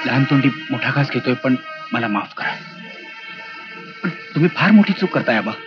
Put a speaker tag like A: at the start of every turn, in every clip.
A: लहान तोंडी मोठा घास घेतोय, पण मला माफ करा. पण तुम्ही फार मोठी चूक करताय आबा.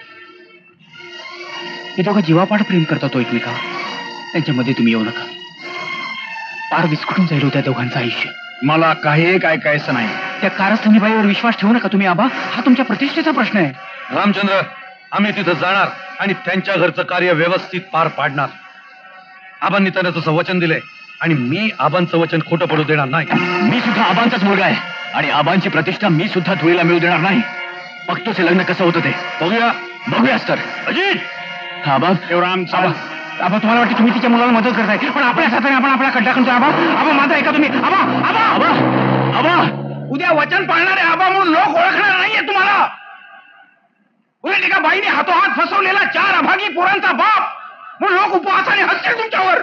A: हे दोघं जीवापाड प्रेम करतात तो एकमेकावर. त्यांच्यामध्ये तुम्ही येऊ नका. पार विस्कटून जाईल त्या दोघांचं आयुष्य.
B: मला काही एक ऐकायचं नाही.
A: त्या कारस्थानीबाईवर विश्वास ठेवू नका तुम्ही आबा. हा तुमच्या प्रतिष्ठेचा प्रश्न आहे.
B: रामचंद्र, आम्ही तिथं जाणार आणि त्यांच्या घरचं कार्य व्यवस्थित पार पाडणार. आबांनी त्यांना तसं वचन दिलंय आणि मी आबांचं वचन खोटं पडू देणार नाही.
A: मी सुद्धा आबांचाच मुलगा आहे आणि आबांची प्रतिष्ठा मी सुद्धा धुळीला मिळू देणार नाही. बघतोच हे लग्न कसं होतं ते. बघूयाच तर. अजित, आबा,
B: शिवराम,
A: आबा तुम्हाला वाटतं तुम्ही तिच्या मुलाला मदत करताय, पण आपल्या हाताने आपण आपला खड्डा करतोय. आबा, आबा माझा ऐका तुम्ही. आबा, आबा, आबा, आबा, उद्या वचन पाळणारे आबा म्हणून लोक ओळखणार नाहीये तुम्हाला. उलट एका बाईने हातोहात फसवलेला 4 अभागी पोरांचा बाप म्हणून लोक उपवासाने हसतील तुमच्यावर.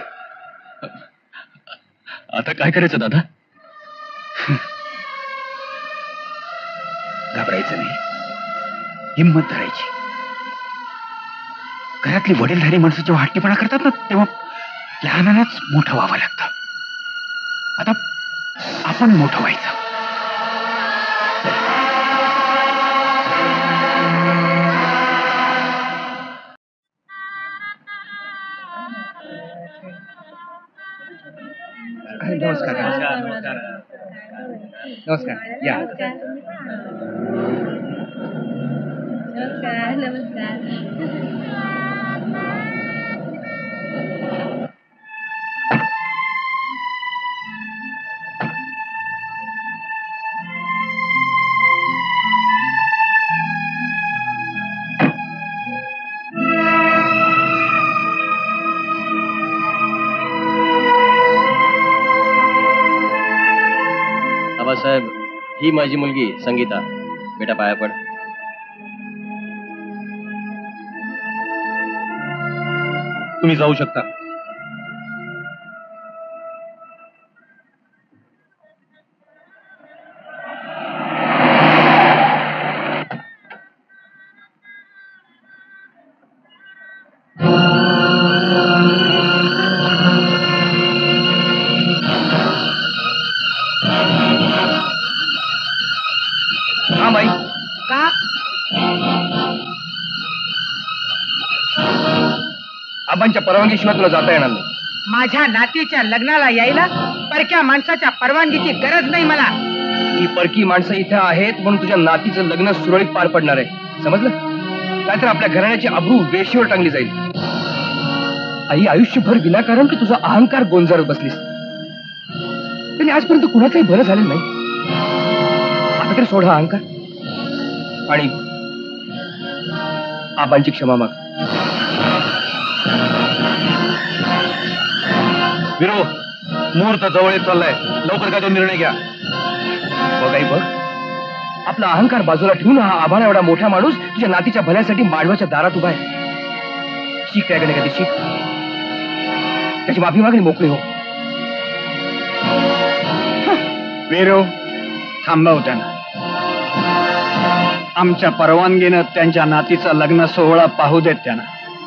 B: आता काय करायचं दादा?
A: घाबरायचं नाही, हिंमत धरायची. घरातली वडीलधारी माणसं जेव्हा हट्टीपणा करतात ना, तेव्हा लहानालाच मोठं व्हावं लागतं. आता आपण मोठं व्हायचं. नमस्कार. नमस्कार. या.
C: नमस्कार.
D: साहेब, ही माझी मुलगी संगीता. बेटा पाया पड.
B: तुम्ही जाऊ शकता.
A: आबांच्या परवानगीशिवाय तुला जाता येणार नाही.
E: माझ्या नातीच्या लग्नाला यायला परक्या माणसाच्या परवानगीची गरज नाही मला.
A: ही परकी माणसं इथे आहेत म्हणून तुझ्या नातीचं लग्न सुरळीत पार पडणार आहे, समजलं? नाहीतर आपल्या घराण्याची अब्रू वेशीवर टांगली जाईल. आई आयुष्यभर विनाकारण की तुझा अहंकार गोंजारत बसलीस. त्यांनी आजपर्यंत कुणाचंही बरं झालेलं नाही. आता तरी सोडा अहंकार आणि आबांची क्षमा माग.
B: विरो, मुहूर्त जवळ येत चाललाय, लवकर काय तो निर्णय घ्या.
A: बघ आई बघ, आपला अहंकार बाजूला ठेवून हा आभाळ एवढा मोठा माणूस तुझ्या नातीच्या भल्यासाठी मांडवाच्या दारात उभा आहे. शिक त्याकडे कधी शिक. त्याची माफी मागणी मोकळी हो.
B: विरो, थांबव त्यांना. आमच्या परवानगीनं त्यांच्या नातीचा लग्न सोहळा पाहू देत त्यांना.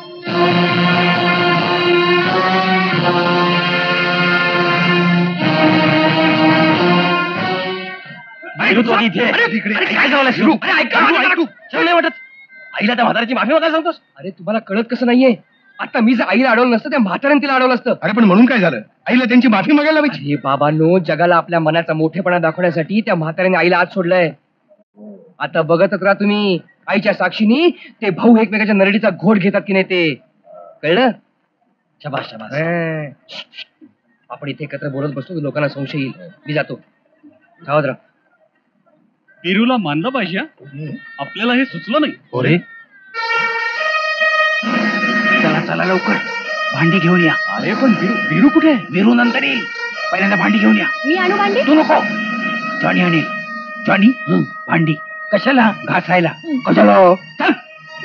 A: आईला त्या म्हाताऱ्याची माफी मागायला सांगतोस? अरे तुम्हाला कळत कसं नाहीये? आता मी जर आईला अडवलं नसतं, त्या म्हाताऱ्याने तिला अडवलं असतं.
B: अरे पण म्हणून काय झालं? आईला त्यांची माफी मागायला पाहिजे.
A: हे बाबांनो, जगाला आपल्या मनाचा मोठेपणा दाखवण्यासाठी त्या म्हाताऱ्याने आईला आत सोडलंय. आता बघतच राहा तुम्ही, आईच्या साक्षीनी ते भाऊ एकमेकाच्या नरडीचा घोट घेतात की नाही ते. कळलं? शाबास शाबास. आपण इथे एकत्र बोलत बसतो, लोकांना संशय येईल. मी जातो. सावध राहा.
F: बिरूला मानलं पाहिजे. आपल्याला हे सुचलं नाही.
A: अरे
E: चला चला लवकर भांडी घेऊन या.
A: अरे पण बिरू कुठे आहे?
E: बिरू नंतर येईल, पहिल्यांदा भांडी घेऊन या.
C: मी आणू भांडी?
E: तू नको, जॉनी आणेल. जॉनी भांडी कशाला? घासायला. कशाला? चल.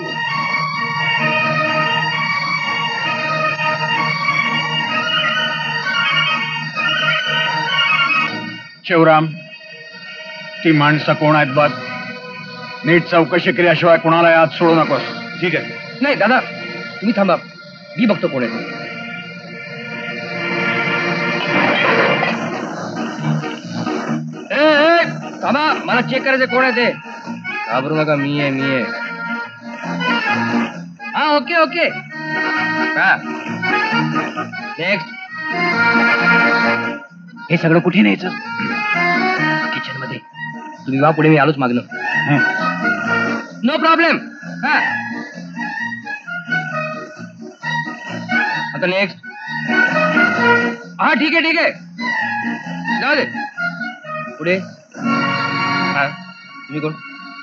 B: शिवराम, ती माणसं कोण आहेत बघ. नीट चौकशी केल्याशिवाय कोणाला आत सोडू नकोस.
A: ठीक आहे. नाही दादा, तुम्ही थांबा, मी बघतो कोण आहे.
B: ए
A: थांबा, मला चेक करायचं कोण आहे ते. घाबरू नका, मी आहे. हा, ओके ओके. हा, नेक्स्ट.
E: हे सगळं कुठे न्यायचं?
A: किचन मध्ये. तुम्ही वा पुढे, मी आलोच मागणं. No problem. हा, आता नेक्स्ट. हा, ठीक आहे. जाऊ दे. पुढे. हा, तुम्ही कोण?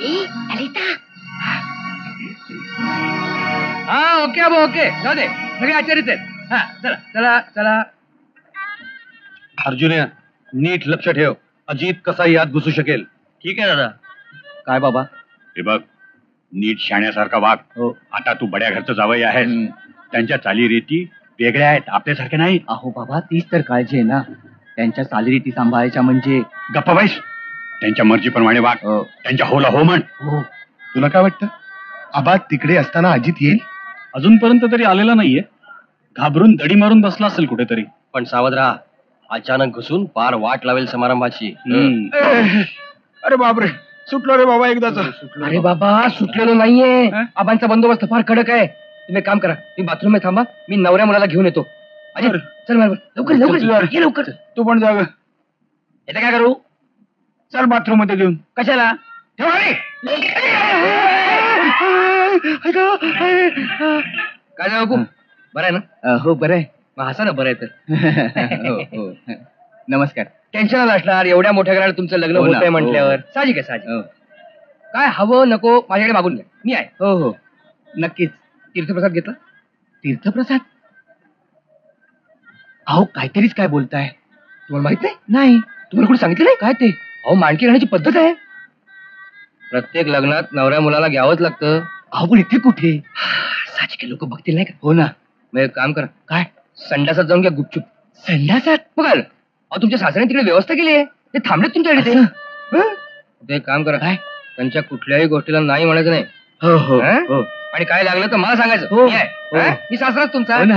A: हा, ओके अबो, ओके. जाऊ दे, सगळे आचार्यच आहेत. हा, चला.
B: अर्जुन, नीट लक्ष ठेव. अजित कसाही आत घुसू शकेल.
A: ठीक आहे दादा.
E: काय बाबा?
C: हे बघ, नीट शाण्यासारखा वाग.
E: हो.
C: आता तू बड्या घरचं जावई आहेस. त्यांच्या चालीरीती वेगळ्या आहेत, आपल्यासारख्या नाहीत.
E: अहो बाबा, तीच तर काळजी आहे ना. त्यांच्या चालीरीती सांभाळायच्या म्हणजे.
C: गप्पा बैस. त्यांच्या मर्जीप्रमाणे वाग. त्यांच्या होला हो म्हण.
G: तुला काय वाटतं, आबा तिकडे असताना अजित येईल?
F: अजूनपर्यंत तरी आलेला नाहीये. घाबरून दडी मारून बसला असेल कुठेतरी.
D: पण सावध राहा, अचानक घुसून पार वाट लावेल समारंभाची.
G: अरे बापरे, सुटलो रे बाबा एकदाच.
A: अरे बाबा, सुटलेलो नाहीये. आबांचा बंदोबस्त फार कडक आहे. तुम्ही एक काम करा, मी बाथरूम मध्ये थांबा, मी नवऱ्या मुलाला घेऊन येतो. अजित, चल बरोबर, लवकर ये लवकर.
G: तू पण जाग.
A: येते काय करू?
G: चल बाथरूम मध्ये घेऊन.
A: कशाला? ठेवा रे. काय झालं बापू, बरं आहे ना?
E: हो, बरं आहे.
A: मग हसा ना, बरं आहे तर.
E: हो. नमस्कार.
A: टेन्शन असणार, एवढ्या मोठ्या घराला तुमचं लग्न
E: हो ना,
A: होत आहे म्हटल्यावर.
E: हो.
A: साहजिक आहे, साहजिक. काय हवं नको माझ्याकडे मागून घ्या, मी आहे.
E: हो, नक्कीच.
A: तीर्थप्रसाद घेतला?
E: तीर्थप्रसाद? अहो, काहीतरीच काय बोलताय.
A: तुम्हाला माहित नाही?
E: नाही.
A: तुम्हाला कुठे सांगितलं नाही? काय ते? अहो, माणकी घालण्याची पद्धत आहे. प्रत्येक लग्नात नवऱ्या मुलाला घ्यावंच लागतं.
E: अहो, पण इथे कुठे?
A: साहजिक लोक बघतील नाही का?
E: हो ना.
A: मग एक काम करा,
E: काय?
A: संडासात जाऊन घ्या गुपचूप.
E: संडासात?
A: बघाल, अहो तुमच्या सासऱ्याने तिकडे व्यवस्था केली आहे. ते थांबलेत तुमच्याकडे. ते हं? ते एक काम करा,
E: काय?
A: त्यांच्या कुठल्याही गोष्टीला नाही म्हणायचं नाही.
E: हो.
A: हं? आणि काय लागलं तर मला सांगायचं.
E: हो.
A: मी आहे. हं? मी सासराच तुमचा.
E: हो ना.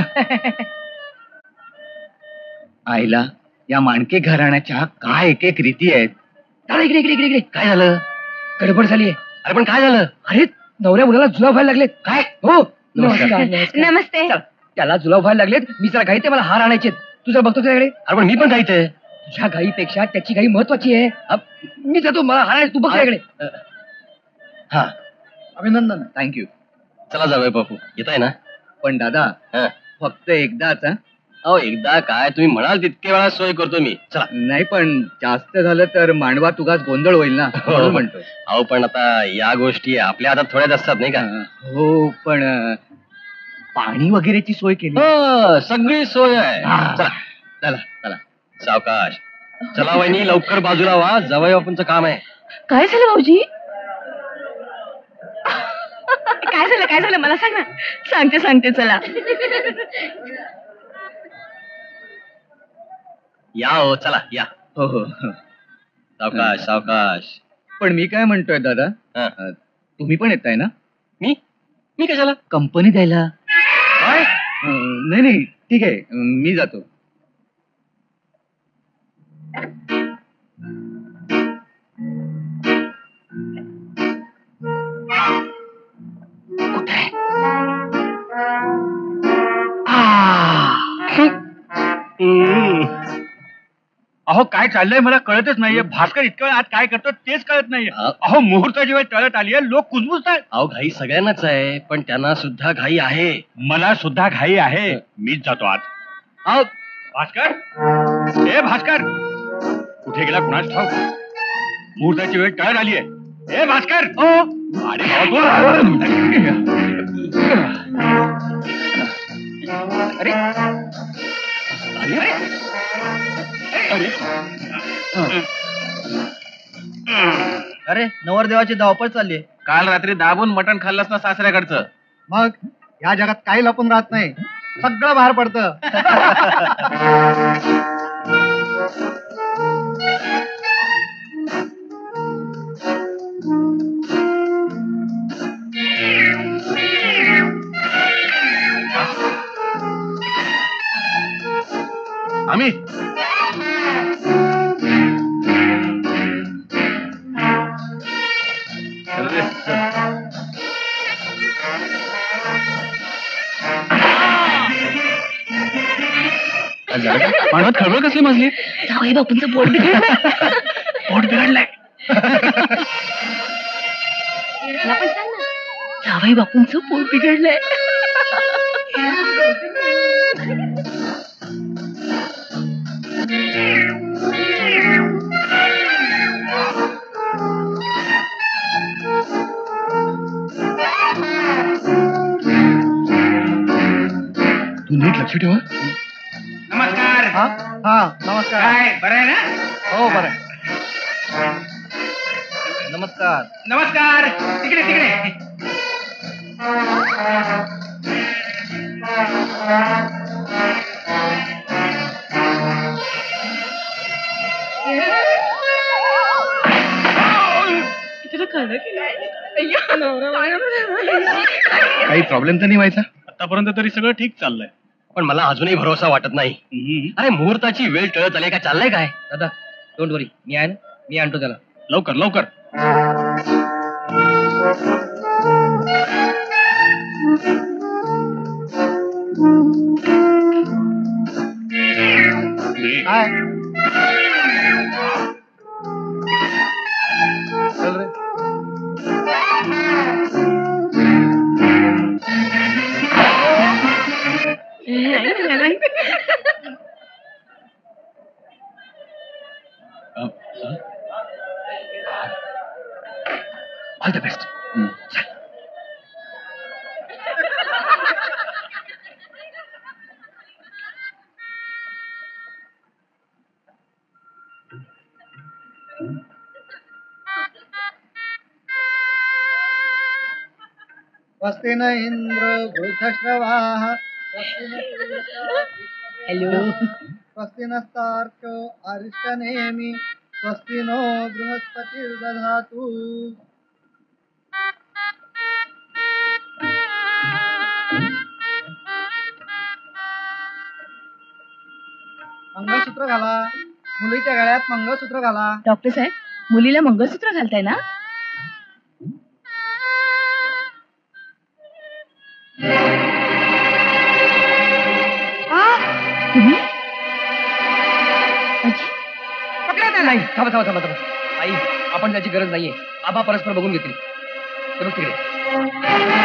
E: आईला या माणके घराण्याच्या काय एक रीती आहेत.
A: दादा, इकडे. काय झालं? गडबड झालीये. अरे पण काय झालं? अरे नवऱ्या मुलाला जुलाब व्हायला लागलेत. काय? हो,
H: नमस्ते.
A: चल, त्याला जुलाब व्हायला लागलेत. मी जरा घाईते, मला हार आणायचे. तू जर बघतो त्याच्याकडे. अरे पण मी पण घाईते. तुझ्या घाईपेक्षा त्याची घाई महत्वाची आहे. मी जातो, मला हार आणायचे, तू बघ त्याच्याकडे.
D: हा,
E: अभिनंदन. थँक्यू.
D: चला जावई बापू, येत आहे ना?
E: पण दादा,
D: हं.
E: फक्त एकदाच.
D: अहो, एकदा काय, तुम्ही म्हणाल तितके वेळा सोय करतो मी. चला.
E: नाही, पण जास्त झालं तर मांडवा तुगाच गोंधळ होईल ना, म्हणून म्हणतो.
D: अहो, पण आता या गोष्टी आपल्या हातात थोड्याच असतात नाही का?
E: हो, पण पाणी वगैरेची सोय केली.
D: हो, सगळी सोय आहे.
E: हा.
D: चला सावकाश. चला वहिनी, लवकर बाजूला व्हा, जावई बापूंचं काम आहे.
H: काय झालं भाऊजी? काय झालं मला सांग ना. सांगते चला.
D: या हो, चला या.
E: हो.
D: सावकाश.
E: पण मी काय म्हणतोय दादा,
D: हं.
E: तुम्ही पण येताय ना?
D: मी कशाला?
E: कंपनी द्यायला.
D: काय?
E: नाही, ठीक आहे, मी जातो.
G: अहो, काय चाललंय मला कळतच नाहीये. भास्कर इतक्या वेळ आत काय करतो तेच कळत नाहीये. अहो, मुहूर्ताची वेळ टळत आली आहे, लोक कुजबुजतायत.
D: अहो, घाई सगळ्यांनाच आहे, पण त्यांना सुद्धा घाई आहे.
C: मला सुद्धा घाई आहे. मीच जातो आज.
D: अहो,
C: भास्कर, ए भास्कर, कुठे गेला कुणाच ठाऊक. मुहूर्ताची वेळ टळत आली आहे. ए भास्कर. अरे
E: अरे, नवरदेवाची धावपळ चालली.
G: काल रात्री दाबून मटण खाल्लंस ना सासऱ्याकडचं.
E: मग या जगात काही लपून राहत नाही, सगळं बाहेर पडतं.
G: आम्ही
F: पाण्यात खळबळ कसली मजली?
H: जावई बापूंचं पोट बिघडलं.
E: पोट बिघडलंय.
H: मला पण सांग ना. जावई बापूंचं पोट बिघडलंय.
A: तू नीट लक्ष ठेवा.
G: नमस्कार.
E: नमस्कार.
G: काय बरं आहे ना?
E: हो बरं. नमस्कार.
G: नमस्कार. तिकडे तिकडे.
H: तुला कळलं की नाही? अय्या, नवरा माझा.
A: काही प्रॉब्लेम तर नाही व्हायचा.
F: आतापर्यंत तरी सगळं ठीक चाललंय.
D: पण मला अजूनही भरोसा वाटत नाही. अरे मुहूर्ताची वेळ टळत आली काय चाललंय काय?
A: दादा डोंट वरी, मी आहे ना, मी आणतो त्याला.
F: लवकर लवकर.
E: चल रे.
H: नाही, नाही.
A: All the best.
E: स्वस्ति न इंद्र वृद्धश्रवाः
H: हॅलो.
E: स्वस्ति नस्तार्क्ष्यो अरिष्टनेमि स्वस्ति नो बृहस्पतिर्दधातु. मंगळसूत्र घाला. मुलीच्या गळ्यात मंगळसूत्र घाला.
H: डॉक्टर साहेब, मुलीला मंगळसूत्र घालताय ना? तुम्ही?
A: नाही, थांबा थांबा थांबा थांबा. आई, आपण त्याची गरज नाहीये. आबा परस्पर बघून घेतील. ते बघ तिकडे.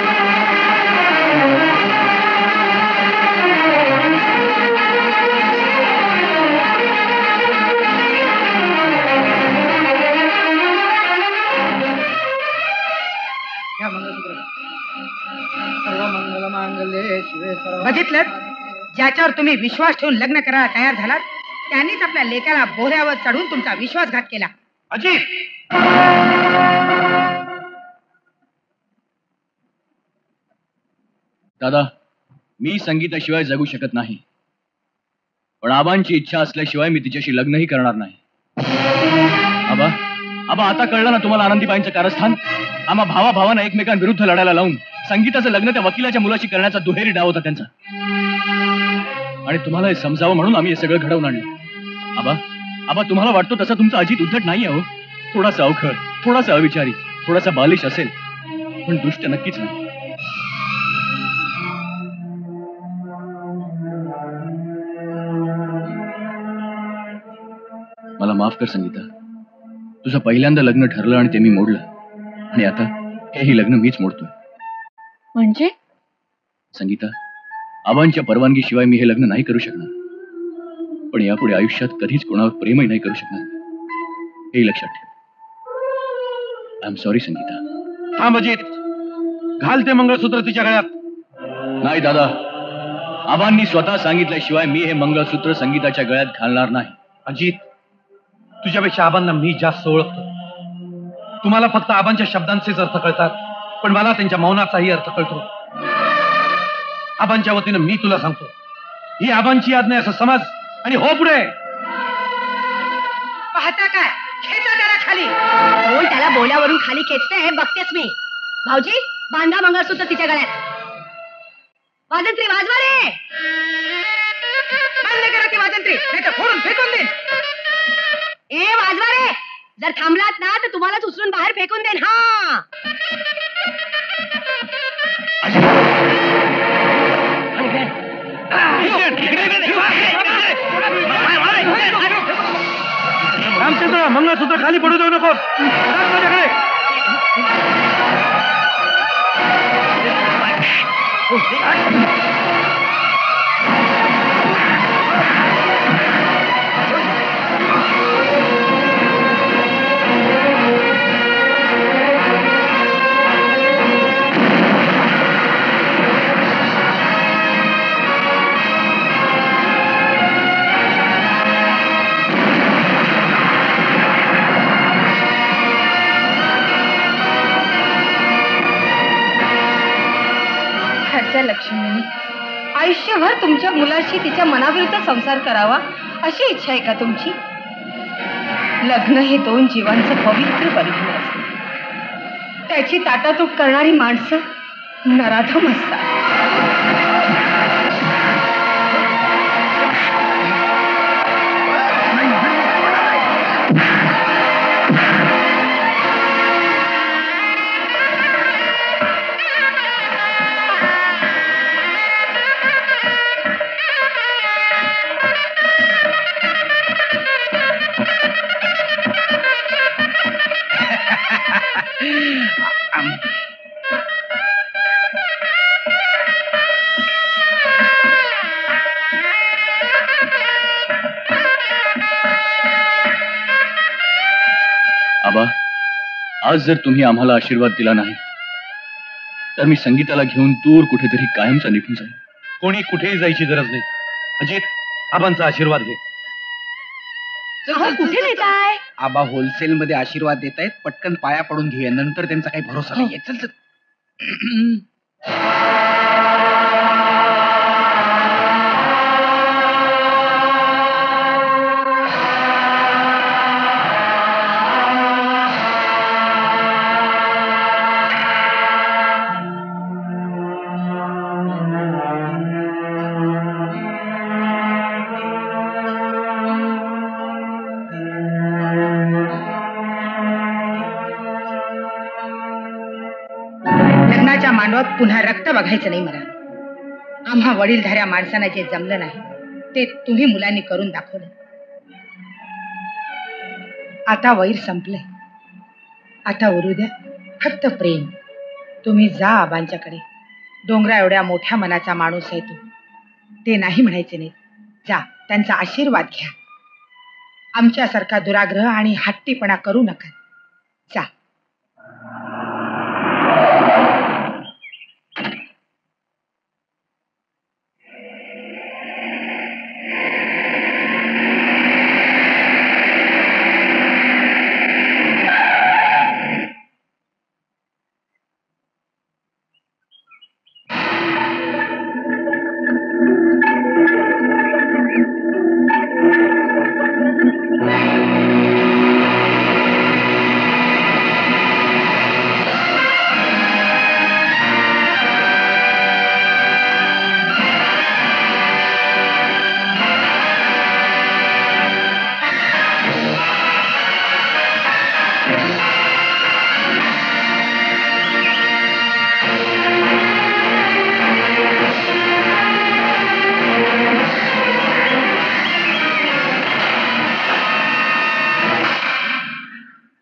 E: घ्या मंगळसूत्र. सर्व मंगल मांगल्ये शिवे सर्व.
I: बघितलं? ज्याच्यावर तुम्ही विश्वास ठेवून लग्न करायला तयार झालात त्यांनीच आपल्या लेकाला बोऱ्यावर चढून तुमचा विश्वासघात केला.
G: अजित.
D: दादा, मी संगीताशिवाय जगू शकत नाही. पण आबांची इच्छा असल्याशिवाय मी तिच्याशी लग्नही करणार नाही. आबा, आबा आता कळलं ना तुम्हाला आनंदीबाईंचं कारस्थान? आम्हा भावा भावांना एकमेकांविरुद्ध लढायला लावून संगीताचं लग्न त्या वकिलाच्या मुलाशी करण्याचा दुहेरी डाव होता त्यांचा. आणि तुम्हाला हे समजावं म्हणून आम्ही हे सगळं घडवून आणलं. आबा, आबा तुम्हाला वाटतो तसा तुमचा अजित उद्धट नाहीये हो. थोडासा अवखळ, थोडासा अविचारी, थोडासा बालिश असेल, पण दुष्ट नक्कीच नाही. मला माफ कर संगीता. तुझं पहिल्यांदा लग्न ठरलं आणि ते मी मोडलं. आणि आता हेही लग्न मीच मोडतोय.
H: म्हणजे?
D: संगीता, आबांच्या परवानगीशिवाय मी हे लग्न नाही करू शकणार. पण यापुढे आयुष्यात कधीच कोणावर प्रेमही नाही करू शकणार. हे लक्षात ठेव. I am sorry Sangeeta.
B: हा अजित, घाल ते मंगळसूत्र तिच्या गळ्यात.
D: नाही दादा, आबांनी स्वतः सांगितल्याशिवाय मी हे मंगळसूत्र संगीताच्या गळ्यात घालणार नाही.
B: अजित, तुझ्यापेक्षा आबांना मी जास्त ओळखतो. तुम्हाला फक्त आबांच्या शब्दांचेच अर्थ कळतात, पण मला त्यांच्या मौनाचाही अर्थ कळतो. आबांच्या वतीनं मी तुला सांगतो, ही आबांची आज्ञा असं समज आणि हो पुढे.
I: पाहता काय? खेचा त्याला खाली.
H: कोण त्याला बोल्यावरून खाली खेचते हे बघतेच मी. भाऊजी, बांधा मंगळसूत्र तिच्या गळ्यात. वाजंत्री वाजवा रे.
I: बंद करा ती वाजंत्री, नाहीतर फोडून फेकून देईन.
H: ए वाजवा रे. जर थांबलात ना तर तुम्हालाच उचलून बाहेर फेकून देईन. हा.
A: आणि काय?
B: रामचंद्र, मंगळसूत्र खाली पडू देऊ नको. राख माझ्याकडे.
H: लक्ष्मीने आयुष्यभर तुमच्या मुलाशी तिच्या मनाविरुद्ध संसार करावा अशी इच्छा आहे का तुमची? लग्न हे दोन जीवांचं पवित्र बंधन असतं. त्याची ताटातूट करणारी माणसं नराधम असतात.
D: आबा, आज जर तुम्ही आम्हाला आशीर्वाद दिला नाही तर मी संगीताला घेऊन दूर कुठेतरी कायमचा निघून जाईन.
B: कोणी कुठेही जायची गरज नाही. अजित, आबांचा आशीर्वाद घे.
H: कुठे नेताय?
E: आबा होलसेल मध्ये आशीर्वाद देत आहेत. पटकन पाया पडून घेऊया, नंतर त्यांचा काही भरोसा नाहीये. चल चल.
I: लग्नाच्या मांडवात पुन्हा रक्त बघायचं नाही मला. आम्हा वडीलधाऱ्या माणसांना जे जमलं नाही ते तुम्ही मुलांनी करून दाखवलं. आता वैर संपलंय. आता उरू द्या फक्त प्रेम. तुम्ही जा आबांच्याकडे. डोंगरा एवढ्या मोठ्या मनाचा माणूस आहे तू. ते नाही म्हणायचे नाही. जा, त्यांचा आशीर्वाद घ्या. आमच्यासारखा दुराग्रह आणि हट्टीपणा करू नका. जा.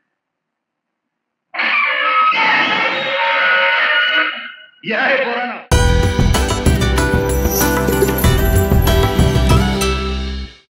B: या आहे पोरांनो.